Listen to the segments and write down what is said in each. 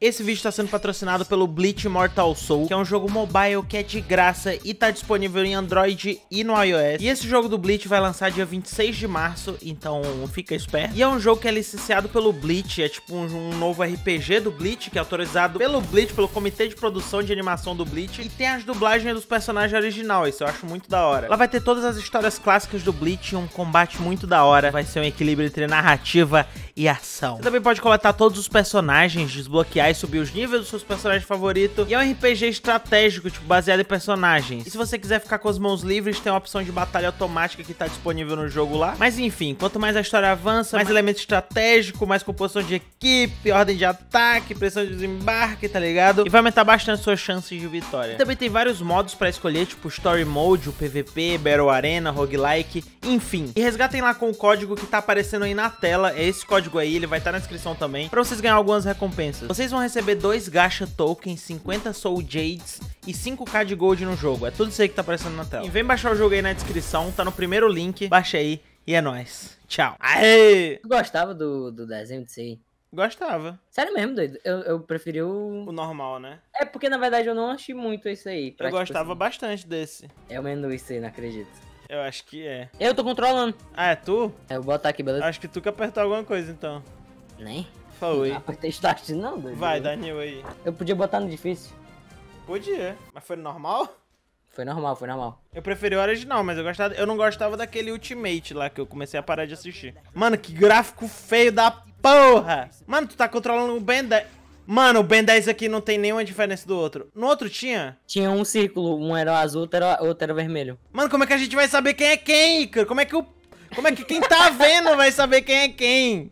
Esse vídeo está sendo patrocinado pelo Bleach Immortal Soul, que é um jogo mobile que é de graça e tá disponível em Android e no iOS. E esse jogo do Bleach vai lançar dia 26 de março, então fica esperto. E é um jogo que é licenciado pelo Bleach, é tipo um novo RPG do Bleach, que é autorizado pelo Bleach, pelo Comitê de Produção de Animação do Bleach. E tem as dublagens dos personagens originais, isso eu acho muito da hora. Ela vai ter todas as histórias clássicas do Bleach e um combate muito da hora. Vai ser um equilíbrio entre narrativa e ação. Você também pode coletar todos os personagens, desbloquear e subir os níveis dos seus personagens favoritos. E é um RPG estratégico, tipo, baseado em personagens. E se você quiser ficar com as mãos livres, tem uma opção de batalha automática que tá disponível no jogo lá. Mas enfim, quanto mais a história avança, mais elemento estratégico, mais composição de equipe, ordem de ataque, pressão de desembarque, tá ligado? E vai aumentar bastante suas chances de vitória. E também tem vários modos pra escolher, tipo Story Mode, o PVP, Battle Arena, Roguelike, enfim. E resgatem lá com o código que tá aparecendo aí na tela, é esse código aí, ele vai estar na descrição também, pra vocês ganharem algumas recompensas. Vocês vão receber 2 Gacha Tokens, 50 Soul Jades e 5k de Gold no jogo. É tudo isso aí que tá aparecendo na tela. E vem baixar o jogo aí na descrição, tá no primeiro link, baixa aí e é nóis. Tchau. Aê! Tu gostava do desenho de si? Gostava. Sério mesmo, doido? Eu preferi O normal, né? É porque, na verdade, eu não achei muito isso aí. Eu gostava bastante desse. É o menu isso aí, não acredito. Eu acho que é. Eu tô controlando. Ah, é tu? Eu vou botar aqui, beleza? Acho que tu que apertou alguma coisa, então. Nem? Foi. Não apertei start não, doido. Vai, Daniel aí. Eu podia botar no difícil. Podia. Mas foi normal? Foi normal, foi normal. Eu preferi o original, mas eu não gostava daquele Ultimate lá, que eu comecei a parar de assistir. Mano, que gráfico feio da porra! Mano, tu tá controlando o Ben 10. Mano, o Ben 10 aqui não tem nenhuma diferença do outro. No outro tinha? Tinha um círculo, um era azul, outro era vermelho. Mano, como é que a gente vai saber quem é quem, Icaro? Como é que quem tá vendo vai saber quem é quem?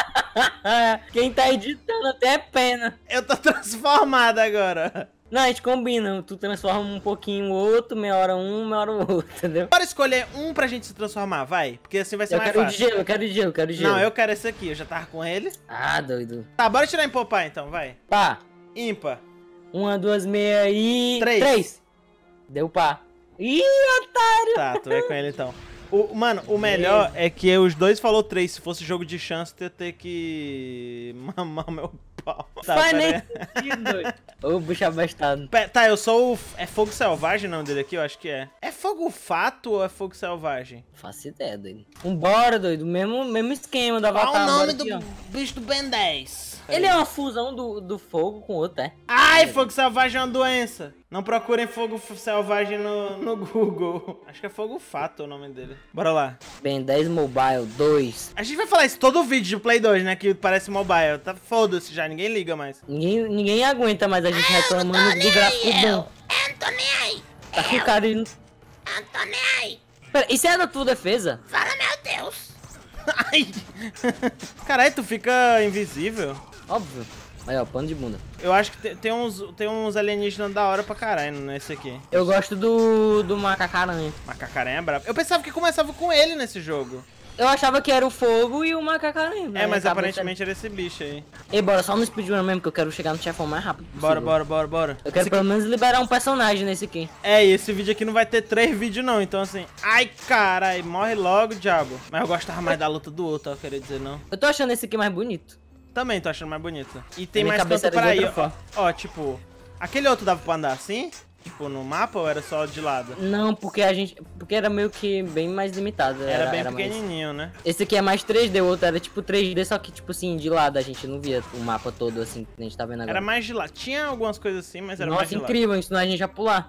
Quem tá editando até é pena. Eu tô transformado agora. Não, a gente combina, tu transforma um pouquinho o outro, meia hora um, meia hora o outro, entendeu? Bora escolher um pra gente se transformar, vai. Porque assim vai ser mais fácil. Eu quero de gelo. Não, eu quero esse aqui, eu já tava com ele. Ah, doido. Tá, bora tirar em popar então, vai. Pá. Ímpar. 1, 2, meia e... 3. 3. Deu pá. Ih, otário. Tá, tu vai com ele então. Mano, o melhor é que os dois falou 3. Se fosse jogo de chance, eu ia ter que mamar meu pau. Tá, faz nem sentido, doido. Ô, bicho abestado. Tá, eu sou o... É Fogo Selvagem o nome dele aqui? Eu acho que é. É Fogo Fato ou é Fogo Selvagem? Faço ideia, doido. Vambora, doido. Mesmo esquema da Avatar. Qual o nome do bicho do Ben 10? Ele é uma fusão do fogo com o outro, é? Ai, Fogo Selvagem é uma doença. Não procurem Fogo Selvagem no Google. Acho que é Fogo Fato o nome dele. Bora lá. Ben 10 Mobile 2. A gente vai falar isso todo vídeo de Play 2, né? Que parece mobile. Tá foda-se já, ninguém liga mais. Ninguém aguenta mais a gente reclamando do gráfico bom. Tá com cara de... Pera, isso é da tua defesa? Fala, meu Deus. Ai. Caralho, tu fica invisível. Óbvio. Aí, ó, pano de bunda. Eu acho que tem uns alienígenas da hora pra caralho nesse aqui. Eu gosto do macacaranha. Macacaranha é brabo. Eu pensava que começava com ele nesse jogo. Eu achava que era o fogo e o macacaranha. É, mas aparentemente era esse bicho aí. Ei, bora só no speedrun mesmo, que eu quero chegar no chefão mais rápido possível. Bora. Eu quero pelo menos liberar um personagem nesse aqui. É, e esse vídeo aqui não vai ter 3 vídeos não, então assim... Ai, caralho, morre logo, diabo. Mas eu gostava mais da luta do outro, eu queria dizer não. Eu tô achando esse aqui mais bonito. Também tô achando mais bonito. E tem Minha mais cabeça canto pra era de ir, outra ó, tipo... Aquele outro dava pra andar assim? Tipo, no mapa ou era só de lado? Não, porque porque era meio que bem mais limitado. Era bem pequenininho, né? Esse aqui é mais 3D, o outro era tipo 3D, só que tipo assim, de lado a gente não via o mapa todo assim, que a gente tá vendo agora. Era mais de lado. Tinha algumas coisas assim, mas era mais de lado. Nossa, incrível, ensinou a gente a pular.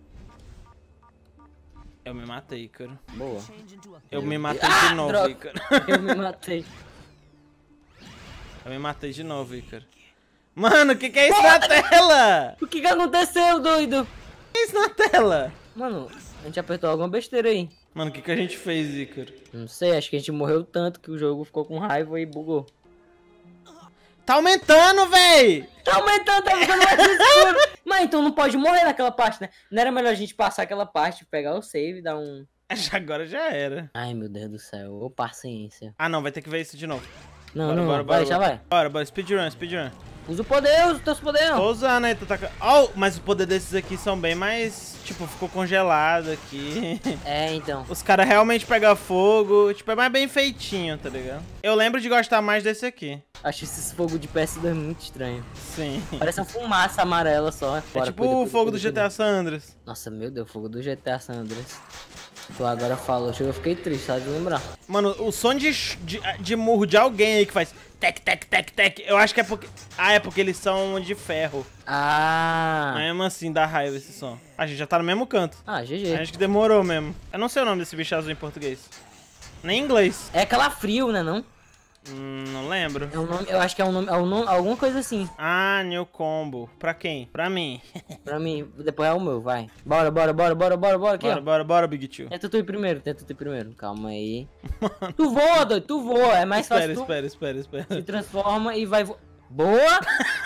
Eu me matei, cara. Boa. Eu me matei de novo, droga. Ícaro. Eu me matei. Eu me matei de novo, Ícaro. Mano, o que é isso na tela? O que aconteceu, doido? O que é isso na tela? Mano, a gente apertou alguma besteira aí. Mano, o que a gente fez, Ícaro? Não sei, acho que a gente morreu tanto que o jogo ficou com raiva e bugou. Tá aumentando, véi! Tá aumentando, tá ficando mais escuro. Mas então não pode morrer naquela parte, né? Não era melhor a gente passar aquela parte, pegar o save e dar um... Agora já era. Ai, meu Deus do céu. Ô, paciência. Ah, não, vai ter que ver isso de novo. Não, Bora, vai, já vai. Bora, speedrun. Usa o poder, usa os teus poderes. Tô usando aí, tu tá... Oh, mas o poder desses aqui são bem mais... Tipo, ficou congelado aqui. É, então. Os caras realmente pegam fogo. Tipo, é mais bem feitinho, tá ligado? Eu lembro de gostar mais desse aqui. Acho esses fogos de PS2 muito estranho. Sim. Parece uma fumaça amarela só. É Fora, tipo o fogo do GTA San Andreas. Nossa, meu Deus, o fogo do GTA San Andreas. Tu agora falou, eu fiquei triste, só de lembrar. Mano, o som de murro de alguém aí que faz tec, tec, tec, tec, eu acho que é porque... Ah, é porque eles são de ferro. Ah. Mas mesmo assim, dá raiva esse som. A gente já tá no mesmo canto. Ah, GG. Acho que demorou mesmo. Eu não sei o nome desse bicho azul em português. Nem em inglês. É calafrio, né não? Não lembro. É um nome, eu acho que é um nome, alguma coisa assim. Ah, New Combo. Pra quem? Pra mim. Pra mim, depois é o meu, vai. Bora, bora, bora, bora, bora, bora, aqui, Bora, ó. bora, bora, Big Tio. Tenta tu ir primeiro, calma aí. Tu voa, doido, tu voa, é mais fácil tu Espera. se transforma e vai Boa!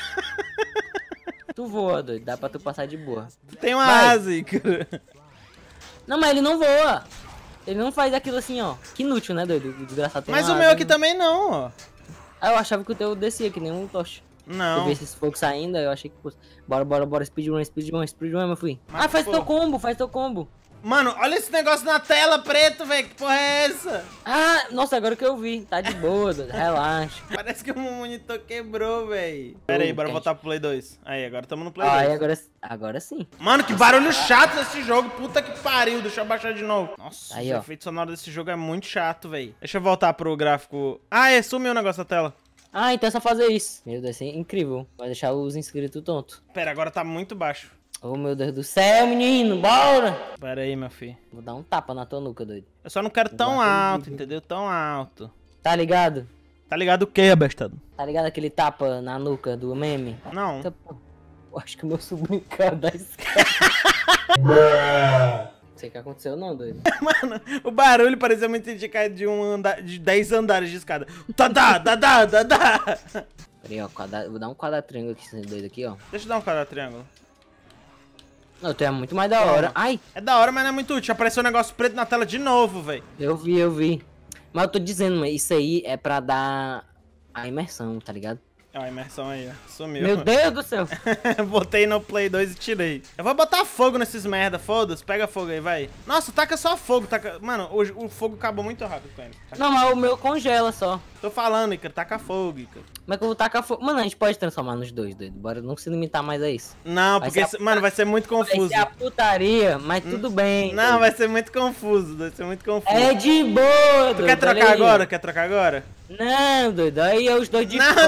Tu voa, doido, dá pra tu passar de boa. Tem uma Vai. asa, cara. Não, mas ele não voa. Ele não faz aquilo assim, ó. Que inútil, né, doido? O desgraçado tem Mas uma o meu asa, aqui né? também não, ó. Ah, eu achava que o teu descia, que nem um tocha. Eu Não. vi esses fogos saindo, eu achei que fosse. Bora, bora, bora, speedrun, meu filho. Mas, Ah, faz pô. teu combo. Mano, olha esse negócio na tela preto, velho. Que porra é essa? Ah, nossa, agora que eu vi. Tá de boa, doido, relaxa. Parece que o monitor quebrou, velho. Pera aí, bora quente. voltar pro Play 2. Aí, agora tamo no Play Ah, 2. e agora sim. Mano, que barulho chato desse jogo. Puta que pariu. Deixa eu baixar de novo. Nossa, Aí, o ó. efeito sonoro desse jogo é muito chato, velho. Deixa eu voltar pro gráfico. Ah, sumiu o negócio da tela. Ah, então é só fazer isso. Meu Deus, isso é incrível. Vai deixar os inscritos tontos. Pera, agora tá muito baixo. Oh, meu Deus do céu, menino, bora! Pera aí, meu filho. Vou dar um tapa na tua nuca, doido. Eu só não quero tão Bater no alto, vídeo. entendeu? Tão alto. Tá ligado? Tá ligado o que, abestado? Tá ligado aquele tapa na nuca do meme? Não. Então, pô, eu acho que o meu sobrinho caiu da escada. Não sei o que aconteceu não, doido. Mano, o barulho parecia muito indicado de um andar, de 10 andares de escada. Tadá, dadá, dadá. Pera aí, ó, vou dar um quadratriângulo aqui, esse doido aqui, ó. Deixa eu dar um quadrado triângulo. Não, tu é muito mais da hora. Ai, É da hora, mas não é muito útil. Apareceu um negócio preto na tela de novo, velho. eu vi. Mas eu tô dizendo, mano, isso aí é pra dar a imersão, tá ligado? Ó, a imersão aí, ó. Sumiu. Meu Deus do céu. Botei no Play 2 e tirei. Eu vou botar fogo nesses merda, foda-se. Pega fogo aí, vai. Nossa, taca só fogo. Taca... Mano, o fogo acabou muito rápido com ele. Não, mas o meu congela só. Tô falando, Icaro. Taca fogo, Icaro. Como é que eu vou tacar fogo? Mano, a gente pode transformar nos dois, doido. Bora não se limitar mais a isso. Não, Vai porque, ser a- mano, vai ser muito Vai confuso. ser a putaria, mas tudo bem. Não, doido. vai ser muito confuso. Vai ser muito confuso. É de boa, Tu quer trocar agora? Quer trocar agora? Não, doido. Aí é os dois de Não, fogo.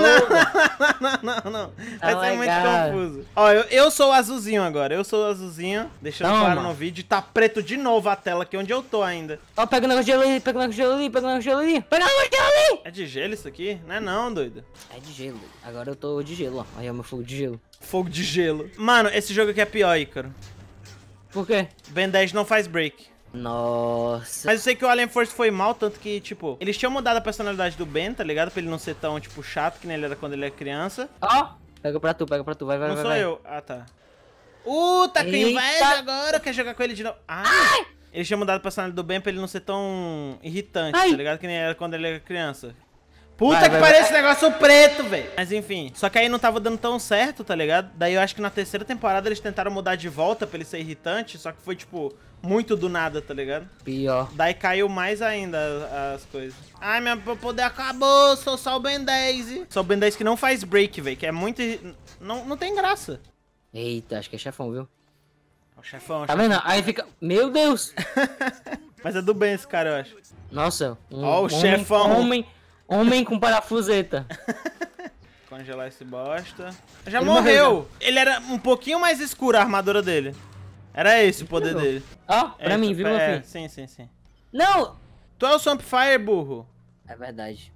não. Tá Vai ser muito legal. confuso. Ó, eu sou o azulzinho agora. Eu sou o azulzinho. Deixando Toma. claro no vídeo. Tá preto de novo a tela aqui onde eu tô ainda. Ó, pega o negócio de gelo ali, pega o negócio de gelo ali, pega o negócio de gelo ali. Pega o negócio de gelo ali. É de gelo isso aqui? Não é não, doido. É de gelo, doido. Agora eu tô de gelo, ó. Aí é o meu fogo de gelo. Fogo de gelo. Mano, esse jogo aqui é pior, Ícaro. Por quê? Ben 10 não faz break. Nossa. Mas eu sei que o Alien Force foi mal, tanto que, tipo, eles tinham mudado a personalidade do Ben, tá ligado? Pra ele não ser tão, tipo, chato que nem ele era quando ele era criança. Ó, pega pra tu, vai, Não vai, sou vai. eu. Ah, tá. Tá com Eita. inveja agora, quer jogar com ele de novo. Eles tinham mudado a personalidade do Ben pra ele não ser tão irritante, Ai. tá ligado? Que nem era quando ele era criança. Puta Vai, que vai, pariu vai. esse negócio preto, velho. Mas enfim, só que aí não tava dando tão certo, tá ligado? Daí eu acho que na terceira temporada eles tentaram mudar de volta pra ele ser irritante, só que foi, tipo, muito do nada, tá ligado? Pior. Daí caiu mais ainda as coisas. Ai, meu poder acabou, sou só o Ben 10. Sou o Ben 10 que não faz break, velho, que é muito... Não tem graça. Eita, acho que é chefão, viu? O chefão, Tá vendo? Aí fica... Meu Deus. Mas é do bem esse cara, eu acho. Nossa. Ó, o chefão. Homem com parafuseta. Congelar esse bosta. Já Ele morreu. morreu, Ele era um pouquinho mais escuro a armadura dele. Era esse o poder Morreu. dele. Ó, pra mim, viu, meu filho? Sim. Não. Tu é o Swampfire, burro. É verdade.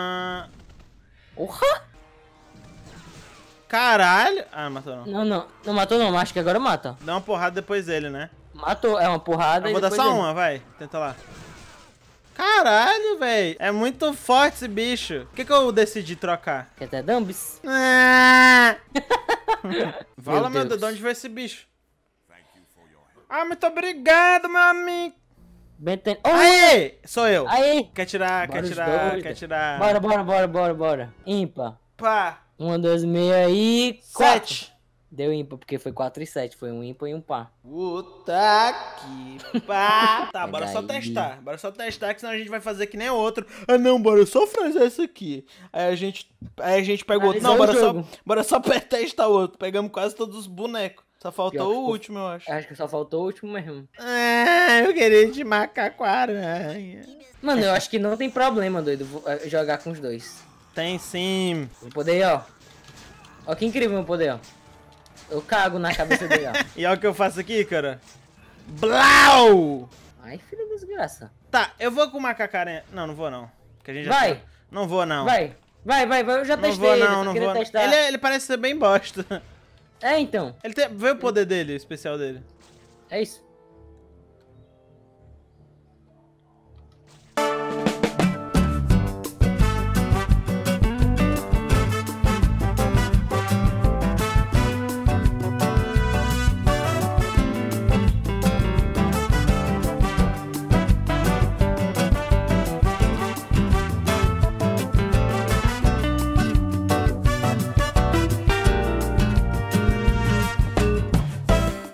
Porra! Caralho. Não matou não. Não matou não, mas acho que agora mata. Dá uma porrada depois dele, né? Matou, é uma porrada Eu e vou dar depois só ele. uma, vai. Tenta lá. Caralho, velho. É muito forte esse bicho. Por que eu decidi trocar? Quer até Dumbs? Fala, meu Deus, de onde veio esse bicho? Muito obrigado, meu amigo. Benten... Oh, Aê! Sou eu. aí! Quer tirar, Bora quer os tirar, dois. quer tirar. Bora. Ímpar. Pá. 1, 2, 6 e 4. 7. Deu ímpar, porque foi 4 e 7. Foi um ímpar e um par. Puta que pá. Tá, bora só Daí. testar. Bora só testar, que senão a gente vai fazer que nem outro. Ah, não, bora só fazer essa aqui. Aí a gente pega o outro. Não, bora só testar o outro. Pegamos quase todos os bonecos. Só faltou o último, eu acho. Acho que só faltou o último mesmo. Ah, eu queria de macaco-aranha. Mano, eu acho que não tem problema, doido, jogar com os dois. Tem sim. Meu poder, ó. Ó que incrível meu poder, ó. Eu cago na cabeça dele, ó. E olha o que eu faço aqui, cara. Blau! Ai, filho da desgraça. Tá, eu vou com o macaco-aranha. Não, não vou não. Porque a gente já Vai! tá... Não vou não. Vai, eu já Não testei vou ele, não, eu não queria vou. testar. Ele parece ser bem bosta. É, então. Ele tem... Vê o poder dele, o especial dele. É isso.